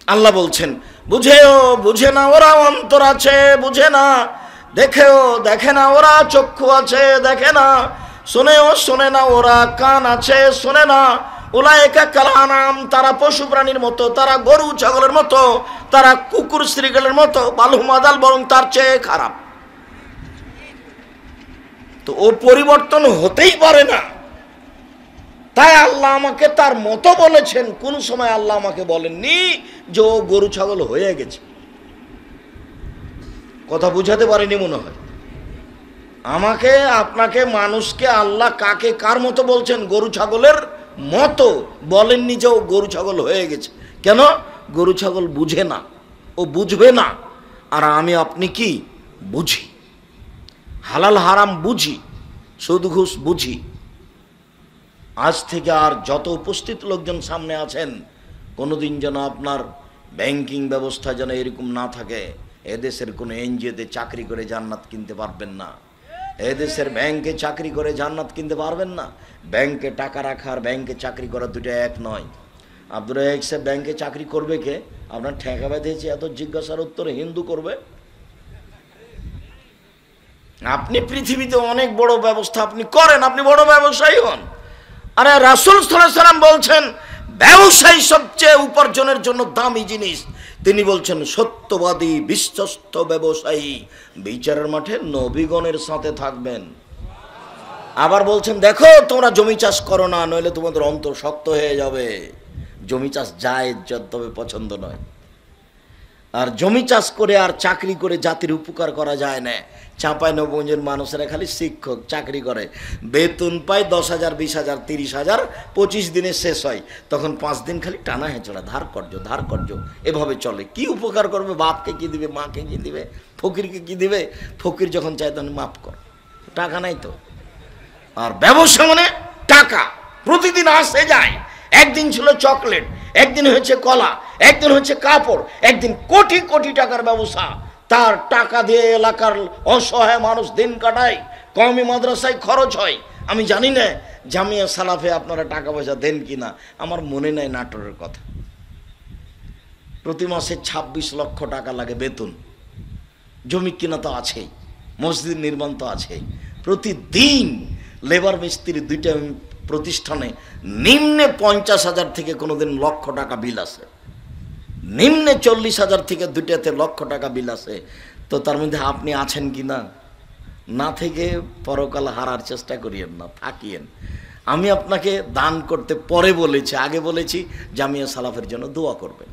আল্লাহ বলছেন বুঝেও বুঝে না ওরা অন্তর আছে বুঝে না, দেখেও দেখে না ওরা চক্ষু আছে দেখে না, শোনেও শোনে না ওরা কান আছে শোনে না। উলাইকা কাল আনাম, তারা পশু প্রাণীর মতো, তারা গরু ছাগলের মতো, তারা কুকুর শ্রীগালের মতো, বালহুম আদাল, বরং তার চেয়ে খারাপ। তো ও পরিবর্তন হতেই পারে না, তাই আল্লাহ আমাকে তার মতো বলেছেন। কোন সময় আল্লাহ আমাকে বলেননি যে ও গরু ছাগল হয়ে গেছে। কথা বুঝাতে পারিনি মনে হয়। আমাকে আপনাকে মানুষকে আল্লাহ কাকে কার মতো বলছেন? গরু ছাগলের মতো বলেননি যে ও গরু ছাগল হয়ে গেছে। কেন? গরু ছাগল বুঝে না, ও বুঝবে না। আর আমি আপনি কি বুঝি, হালাল হারাম বুঝি, সুদ ঘুষ বুঝি। আজ থেকে আর যত উপস্থিত লোকজন সামনে আছেন, কোনোদিন যেন আপনার ব্যাংকিং ব্যবস্থা যেন এরকম না থাকে এদেশের কোনো এনজিওতে চাকরি করে জান্নাত কিনতে পারবেন না, এদেশের ব্যাংকে চাকরি করে জান্নাত কিনতে পারবেন না। ব্যাংকে টাকা রাখার ব্যাংকে চাকরি করা দুটো এক নয়। আব্দুর রাজ্জাক সাহেব ব্যাংকে চাকরি করবে কে? আপনার ঠেকা বেঁধেছে এত জিজ্ঞাসার উত্তর হিন্দু করবে? আপনি পৃথিবীতে অনেক বড় ব্যবস্থা আপনি করেন, আপনি বড় ব্যবসায়ী হন। আরে রাসূল সাল্লাল্লাহু আলাইহি ওয়াসাল্লাম বলছেন ব্যবসায়ী সবচেয়ে উপার্জনের জন্য দামি জিনিস। তিনি বলছেন সত্যবাদী বিশ্বস্ত ব্যবসায়ী বিচারের মাঠে নবীগণের সাথে থাকবেন। আবার বলছেন দেখো তোমরা জমি চাষ করো না, নইলে তোমাদের অন্তর শক্ত হয়ে যাবে। জমি চাষ জায়েজ, তবে পছন্দ নয়। আর জমি চাষ করে আর চাকরি করে জাতির উপকার করা যায় না। চাঁপাইনবাবগঞ্জের মানুষেরা খালি শিক্ষক চাকরি করে, বেতন পায় 10,000, 20,000, 30,000, 25 দিনে শেষ হয়। তখন 5 দিন খালি টানা হেঁচড়া, ধার কর্য এভাবে চলে। কি উপকার করবে? বাপকে কি দিবে, মাকে কি দিবে, ফকিরকে কি দিবে? ফকির যখন চায় তখন মাফ কর, টাকা নাই তো। আর ব্যবসা মানে টাকা, প্রতিদিন আসে যায়। একদিন ছিল চকলেট, একদিন হয়েছে কলা, একদিন হচ্ছে কাপড়, একদিন কোটি কোটি টাকার ব্যবসা। তার টাকা দিয়ে এলাকার অসহায় মানুষ দিন কাটায়, কওমি মাদ্রাসায় খরচ হয়। আমি জানি না জামিয়া সালাফে আপনারা টাকা পয়সা দেন কিনা, আমার মনে নাই নাটোরের কথা। প্রতি মাসে 26 লক্ষ টাকা লাগে বেতন। জমি কিনা তো আছেই, মসজিদ নির্মাণ তো আছেই। প্রতিদিন লেবার মিস্ত্রি দুইটা প্রতিষ্ঠানে নিম্নে 50,000 থেকে কোনোদিন লক্ষ টাকা বিল আছে, নিম্নে 40,000 থেকে দুইটাতে লক্ষ টাকা বিল আছে। তো তার মধ্যে আপনি আছেন কি না? না থেকে পরকাল হারার চেষ্টা করিয়েন না, থাকিয়েন। আমি আপনাকে দান করতে পরে বলেছি, আগে বলেছি জামিয়া সালাফের জন্য দোয়া করবেন।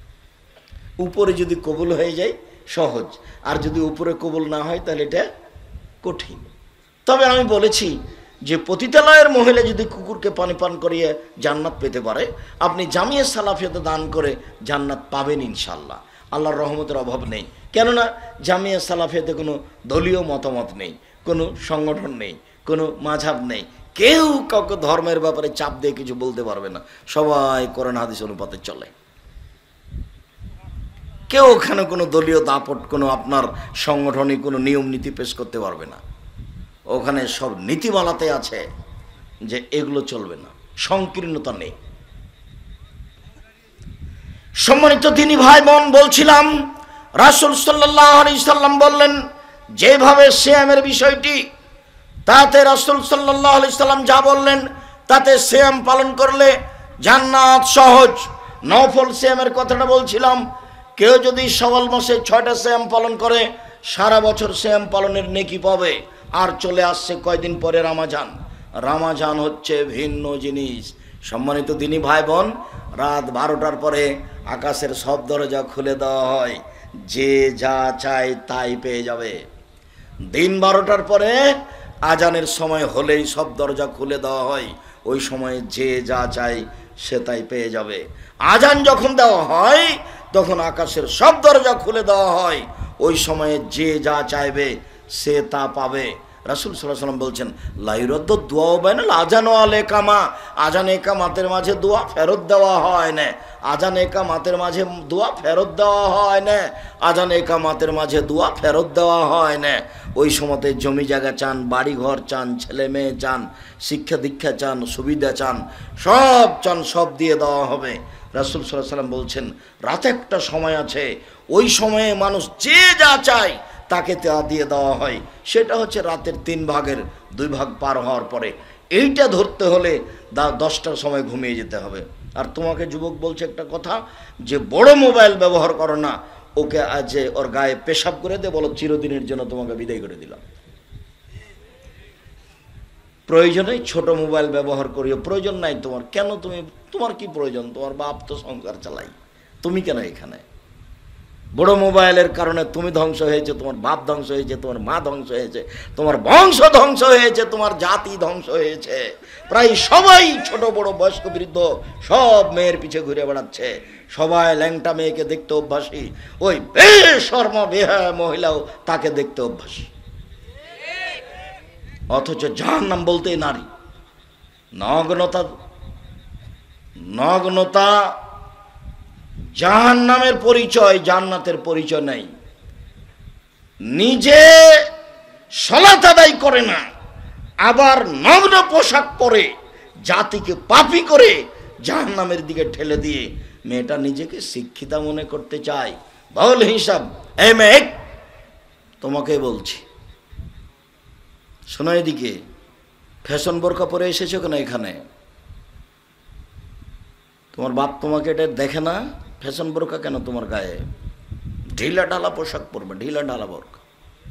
উপরে যদি কবুল হয়ে যায় সহজ, আর যদি উপরে কবুল না হয় তাহলে এটা কঠিন। তবে আমি বলেছি যে পতিতালয়ের মহিলা যদি কুকুরকে পানি পান করিয়ে জান্নাত পেতে পারে, আপনি জামিয়া সালাফিয়াতে দান করে জান্নাত পাবেন ইনশাল্লাহ। আল্লাহর রহমতের অভাব নেই। কেননা জামিয়া সালাফিয়াতে কোনো দলীয় মতামত নেই, কোনো সংগঠন নেই, কোনো মাযহাব নেই। কেউ কাউকে ধর্মের ব্যাপারে চাপ দিয়ে কিছু বলতে পারবে না। সবাই কোরআন হাদিস অনুপাতে চলে। কেউ ওখানে কোনো দলীয় দাপট, কোনো আপনার সংগঠনিক কোনো নিয়ম নীতি পেশ করতে পারবে না। ওখানে সব নীতিমালাতে আছে যে এগুলো চলবে না, সংকীর্ণতা নেই। সম্মানিত দিনী ভাই বোন, বলছিলাম রাসূল সাল্লাল্লাহু আলাইহি সাল্লাম বললেন যেভাবে সিয়ামের বিষয়টি, তাতে রাসূল সাল্লাল্লাহু আলাইহি সাল্লাম যা বললেন তাতে সিয়াম পালন করলে জান্নাত সহজ। নফল সিয়ামের কথাটা বলছিলাম, কেউ যদি শাওয়াল মাসে 6টা সিয়াম পালন করে সারা বছর সিয়াম পালনের নেকি পাবে। আর চলে আসছে কয়দিন পরে রমাজান। রমাজান হচ্ছে ভিন্ন জিনিস। সম্মানিত দিনী ভাই বোন, রাত 12টার পরে আকাশের সব দরজা খুলে দেওয়া হয়, যে যা চায় তাই পেয়ে যাবে। দিন 12টার পরে আজানের সময় হলেই সব দরজা খুলে দেওয়া হয়, ওই সময়ে যে যা চায় সে তাই পেয়ে যাবে। আজান যখন দেওয়া হয় তখন আকাশের সব দরজা খুলে দেওয়া হয়, ওই সময়ে যে যা চাইবে সে তা পাবে। রাসূল সাল্লাল্লাহু আলাইহি ওয়াসাল্লাম বলছেন লাইরদ্দ দোয়া বাইনাল আজান ওয়াল ইকামা, আজান ইকামাতের মাঝে দোয়া ফেরত দেওয়া হয় না। আজান ইকামাতের মাঝে দোয়া ফেরত দেওয়া হয় না, আজান ইকামাতের মাঝে দোয়া ফেরত দেওয়া হয় না। ওই সময়তে জমি জায়গা চান, বাড়ি ঘর চান, ছেলে মেয়ে চান, শিক্ষা দীক্ষা চান, সুবিধা চান, সব চান, সব দিয়ে দেওয়া হবে। রাসূল সাল্লাল্লাহু আলাইহি সাল্লাম বলছেন রাতে একটা সময় আছে, ওই সময়ে মানুষ যে যা চায় তাকে তা দিয়ে দেওয়া হয়, সেটা হচ্ছে রাতের 3 ভাগের 2 ভাগ পার হওয়ার পরে। এইটা ধরতে হলে 10টার সময় ঘুমিয়ে যেতে হবে। আর তোমাকে যুবক বলছে একটা কথা, যে বড় মোবাইল ব্যবহার করো না, ওকে আজ ওর গায়ে পেশাব করে দে, বলো চিরদিনের জন্য তোমাকে বিদায় করে দিলাম। প্রয়োজনে ছোট মোবাইল ব্যবহার করিও, প্রয়োজন নাই তোমার। কেন তোমার কি প্রয়োজন? তোমার বাপ তো সংসার চালাই, তুমি কেন এখানে? বড় মোবাইলের কারণে তুমি ধ্বংস হয়েছে, তোমার বাপ ধ্বংস হয়েছে, তোমার মা ধ্বংস হয়েছে, তোমার বংশ ধ্বংস হয়েছে, তোমার জাতি ধ্বংস হয়েছে। প্রায় সবাই ছোট বড় বয়স্ক বৃদ্ধ সব মেয়ের পিছে ঘুরে বেড়াচ্ছে, সবাই ল্যাংটা মেয়েকে দেখতে অভ্যাসী, ওই বেশরম বেহায়া মহিলাও তাকে দেখতে অভ্যাসী। অথচ জাহান্নাম বলতেই নারী, নগ্নতা জাহান্নামের পরিচয়, জান্নাতের পরিচয় নাই। নিজে সালাত আদায় করে না, আবার নগ্ন পোশাক পরে জাতিকে পাপী করে জাহান্নামের দিকে ঠেলে দিয়ে মেয়েটা নিজেকে শিক্ষিতা মনে করতে চায়। বল হিসাব, এই মেয়ে তোমাকে বলছি, শোনো এদিকে, ফ্যাশন বোরকা পরে এসেছো কেন এখানে? তোমার বাপ তোমাকে এটা দেখে না? ফ্যাশন বোরকা কেন তোমার গায়ে? ঢিলা ঢালা পোশাক পরবে, ঢিলা ঢালা বোরকা।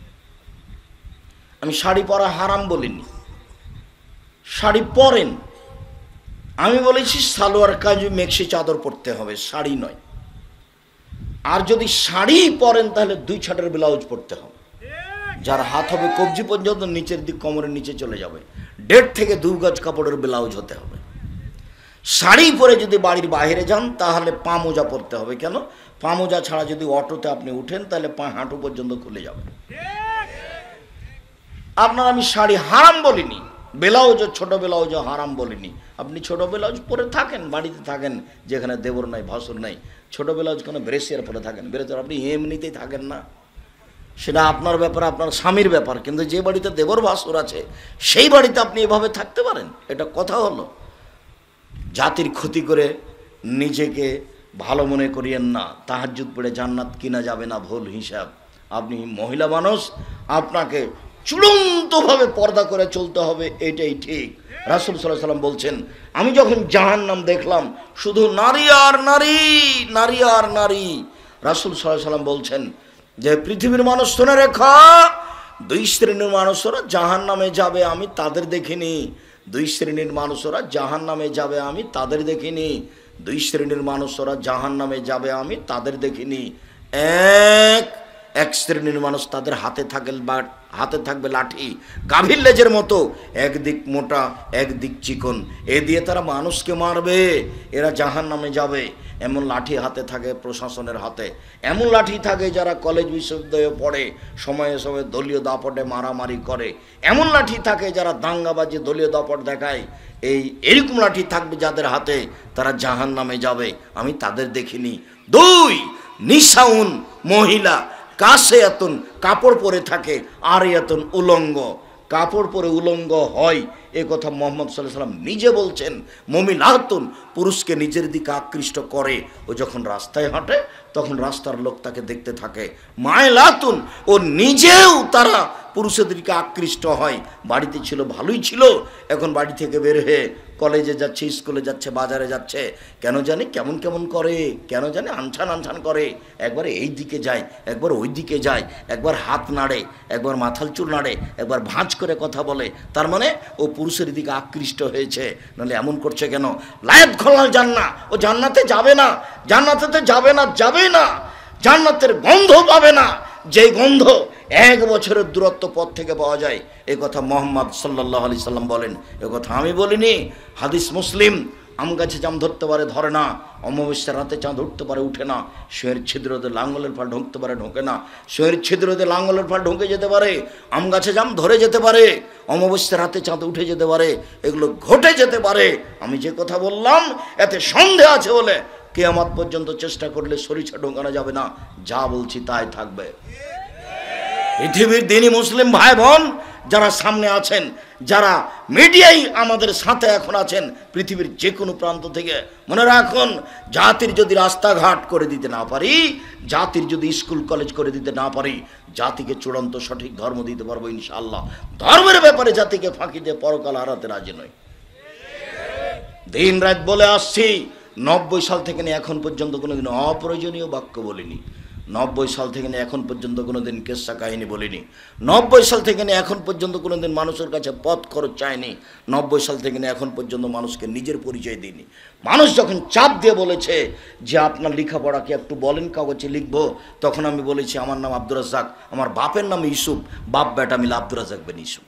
আমি শাড়ি পরা হারাম বলিনি, শাড়ি পরেন। আমি বলেছি সালোয়ার কামিজ মেক্সি চাদর পরতে হবে, শাড়ি নয়। আর যদি শাড়ি পরেন তাহলে 2 ছাটের ব্লাউজ পরতে হবে, যার হাত হবে কবজি পর্যন্ত, নিচের দিক কোমরের নিচে চলে যাবে। 1.5 থেকে 2 গজ কাপড়ের ব্লাউজ হতে হবে। শাড়ি পরে যদি বাড়ির বাইরে যান তাহলে পা মোজা পরতে হবে। কেন? পা মোজা ছাড়া যদি অটোতে আপনি উঠেন তাহলে পা হাঁটু পর্যন্ত খুলে যাবে। আপনার আমি শাড়ি হারাম বলিনি, ব্লাউজ, ছোট ব্লাউজ হারাম বলিনি। আপনি ছোট ব্লাউজ পরে থাকেন, বাড়িতে থাকেন যেখানে দেবর নাই ভাসুর নাই, ছোট ব্লাউজ কেন ব্রেসিয়ার পরে থাকেন? ব্রেসিয়ার আপনি এমনিতেই থাকেন না, সেটা আপনার ব্যাপার, আপনার স্বামীর ব্যাপার। কিন্তু যে বাড়িতে দেবর ভাসুর আছে সেই বাড়িতে আপনি এভাবে থাকতে পারেন? এটা কথা হলো? জাতির ক্ষতি করে নিজেকে ভালো মনে করিয়েন না। তাহাজ্জুদ পড়ে জান্নাত কিনা যাবে না, ভুল হিসাব। আপনি মহিলা মানুষ, আপনাকে চূড়ান্তভাবে পর্দা করে চলতে হবে, এটাই ঠিক। রাসূল সাল্লাল্লাহু আলাইহি ওয়াসাল্লাম বলছেন, আমি যখন জাহান্নাম দেখলাম শুধু নারী আর নারী, নারী আর নারী। রাসূল সাল্লাল্লাহু আলাইহি ওয়াসাল্লাম বলছেন যে পৃথিবীর মানুষ শুনে রেখো, 2 শ্রেণীর মানুষরা জাহান্নামে যাবে, আমি তাদের দেখিনি। 2 শ্রেণীর মানুষরা জাহান্নামে যাবে, আমি তাদের দেখিনি। 2 শ্রেণীর মানুষরা জাহান্নামে যাবে, আমি তাদের দেখিনি। এক শ্রেণীর মানুষ, তাদের হাতে থাকবে লাঠি, গাভীর লেজের মতো, একদিক মোটা একদিক চিকন, এ দিয়ে তারা মানুষকে মারবে, এরা জাহান্নামে যাবে। এমন লাঠি হাতে থাকে প্রশাসনের হাতে, এমন লাঠি থাকে যারা কলেজ বিশ্ববিদ্যালয়ে পড়ে সময়ে সময়ে দলীয় দাপটে মারামারি করে, এমন লাঠি থাকে যারা দাঙ্গাবাজি দলীয় দাপট দেখায়। এরকম লাঠি থাকবে যাদের হাতে, তারা জাহান্নামে যাবে, আমি তাদের দেখিনি। 2 নিসাউন, মহিলা, কাসিয়াতুন, কাপড় পরে থাকে, আর ইয়াতুন, উলঙ্গ, কাপড় পরে উলঙ্গ হয়। এ কথা মুহাম্মদ সাল্লাল্লাহু আলাইহি ওয়াসাল্লাম নিজে বলছেন। মুমিনাতুন, পুরুষকে নিজের দিকে আকৃষ্ট করে, ও যখন রাস্তায় হাঁটে তখন রাস্তার লোক তাকে দেখতে থাকে। মাইলাতুন, ও নিজেও তারা পুরুষের দিকে আকৃষ্ট হয়। বাড়িতে ছিল ভালোই ছিল, এখন বাড়ি থেকে বের হয়ে কলেজে যাচ্ছে, স্কুলে যাচ্ছে, বাজারে যাচ্ছে, কেন জানি কেমন কেমন করে, কেন জানি আনছান আনছান করে, একবার এই দিকে যায়, একবার ওই দিকে যায়, একবার হাত নাড়ে, একবার মাথার চুল নাড়ে, একবার ভাঁজ করে কথা বলে। তার মানে ও পুরুষের দিকে আকৃষ্ট হয়েছে। নাহলে এমন করছে কেন? লায়াত খোলাল জান্না, ও জান্নাতে যাবে না, জান্নাতে যাবে না, যাবেই না। জান্নাতের গন্ধ পাবে না, যেই গন্ধ 1 বছরের দূরত্ব পথ থেকে পাওয়া যায়। এ কথা মুহাম্মদ সাল্লাল্লাহু আলাইহি সাল্লাম বলেন, এ কথা আমি বলিনি। হাদিস মুসলিম। আম গাছে জাম ধরতে পারে, ধরে না। অমাবস্যার রাতে চাঁদ উঠতে পারে, উঠে না। শুয়ের ছিদ্রতে লাঙ্গলের ফাল ঢুকতে পারে, ঢোকে না। শুয়ের ছিদ্রতে লাঙ্গলের ফাল ঢুকে যেতে পারে, আম গাছে জাম ধরে যেতে পারে, অমাবস্যার রাতে চাঁদ উঠে যেতে পারে, এগুলো ঘটে যেতে পারে। আমি যে কথা বললাম এতে সন্দেহ আছে বলে কিয়ামত পর্যন্ত চেষ্টা করলে সরিষা ঢোকানো যাবে না। যা বলছি তাই থাকবে। পৃথিবীর দিনী মুসলিম ভাই বোন, যারা সামনে আছেন, যারা মিডিয়ায় আমাদের সাথে এখন আছেন, পৃথিবীর যে কোনো প্রান্ত থেকে, মনে রাখুন, জাতির যদি রাস্তাঘাট করে দিতে না পারি, জাতির যদি স্কুল কলেজ করে দিতে না পারি, জাতিকে চূড়ান্ত সঠিক ধর্ম দিতে পারবো ইনশাআল্লাহ। ধর্মের ব্যাপারে জাতিকে ফাঁকি দিয়ে পরকাল হারাতে রাজি নয়। দিন রাত বলে আসছি, 90 সাল থেকে নিয়ে এখন পর্যন্ত কোনোদিন অপ্রয়োজনীয় বাক্য বলিনি। 90 সাল থেকে নিয়ে এখন পর্যন্ত কোনোদিন কেসা কাহিনী বলিনি। 90 সাল থেকে নিয়ে এখন পর্যন্ত কোনোদিন মানুষের কাছে পথ খরচ চাইনি। 90 সাল থেকে নিয়ে এখন পর্যন্ত মানুষকে নিজের পরিচয় দিইনি। মানুষ যখন চাপ দিয়ে বলেছে যে আপনার লেখাপড়া কি একটু বলেন, কাগজে লিখবো, তখন আমি বলেছি আমার নাম আব্দুর রাজ্জাক, আমার বাপের নাম ইউসুফ, বাপ বেটা মিলে আব্দুর রাজ্জাক বিন ইউসুফ।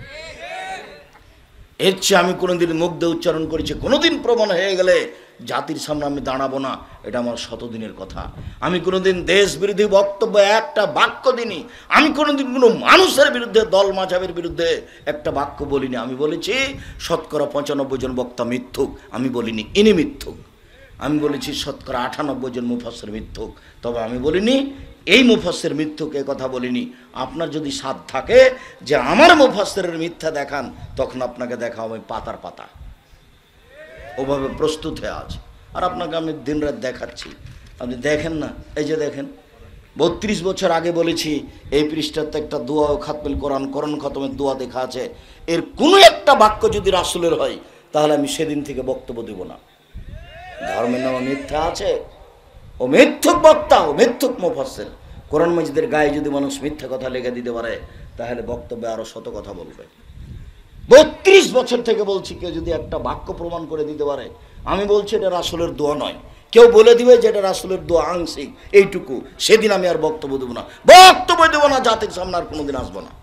এর চেয়ে আমি কোনোদিন মুখ দিয়ে উচ্চারণ করেছি, কোনোদিন প্রমাণ হয়ে গেলে জাতির সামনে আমি দাঁড়াবো না, এটা আমার শতদিনের কথা। আমি কোনোদিন দেশ বিরোধী বক্তব্য একটা বাক্য দিইনি। আমি কোনোদিন কোনো মানুষের বিরুদ্ধে, দল মাঝাবের বিরুদ্ধে একটা বাক্য বলিনি। আমি বলেছি 95% জন বক্তা মিথ্যুক, আমি বলিনি ইনি মিথ্যুক। আমি বলেছি 98% জন মুফাসসির মিথ্যুক, তবে আমি বলিনি এই মুফাসসির মিথ্যুক, এ কথা বলিনি। আপনার যদি সাধ থাকে যে আমার মুফাসসিরের মিথ্যা দেখান, তখন আপনাকে দেখা হবে পাতার পাতা, ওভাবে প্রস্তুত হয়ে আছে। আর আপনাকে আমি দিন রাত দেখাচ্ছি, আপনি দেখেন না। এই যে দেখেন, 32 বছর আগে বলেছি এই পৃষ্ঠাতে একটা দোয়া ও খাতমুল কোরআন, কোরআন খতমের দোয়া দেখা আছে। এর কোনো একটা বাক্য যদি রাসূলের হয়, তাহলে আমি সেদিন থেকে বক্তব্য দেব না। ধর্মের নামে মিথ্যা আছে, ও মিথ্যুক বক্তা, ও মিথ্যুক মুফাসসির। কোরআন মাজিদের গায়ে যদি মানুষ মিথ্যা কথা লিখে দিতে পারে, তাহলে বক্তব্যে আরো শত কথা বলবে। 32 বছর থেকে বলছি, কেউ যদি একটা বাক্য প্রমাণ করে দিতে পারে, আমি বলছি এটা রাসূলের দোয়া নয়, কেউ বলে দিবে যে এটা রাসূলের দোয়া আংশিক, এইটুকু, সেদিন আমি আর বক্তব্য দেবো না, বক্তব্য দেবো না, জাতির সামনে আর কোনোদিন আসবো না।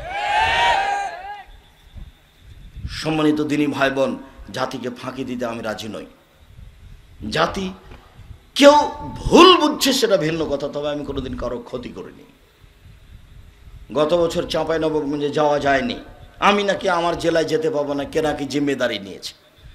সম্মানিত দিনী ভাই বোন, জাতিকে ফাঁকি দিতে আমি রাজি নই। জাতি কেউ ভুল বুঝছে সেটা ভিন্ন কথা, তবে আমি কোনোদিন কারো ক্ষতি করিনি। গত বছর চাঁপাইনবাবগঞ্জে যাওয়া যায়নি, আমি নাকি আমার জেলায় যেতে পাবো না, কে নাকি জিম্মেদারি নিয়েছে।